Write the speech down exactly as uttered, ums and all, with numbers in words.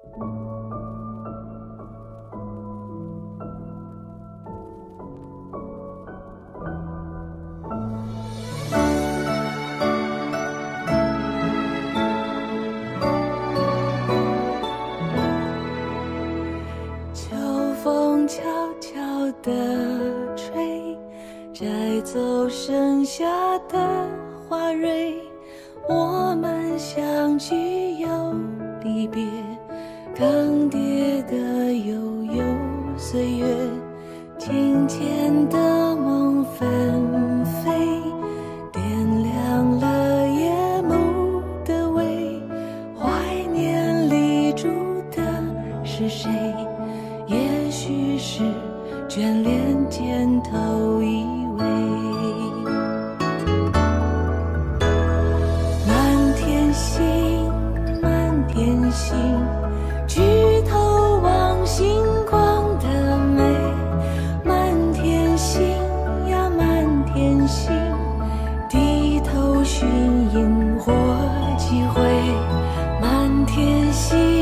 秋风悄悄地吹，摘走剩下的花蕊。我们相聚又离别，更迭的悠悠岁月，庭前的梦纷飞，点亮了夜幕的微。怀念里住的是谁？也许是眷恋间头一位。满天星，满天星，举头望星光的美。满天星呀满天星，低头寻萤火几回。满天星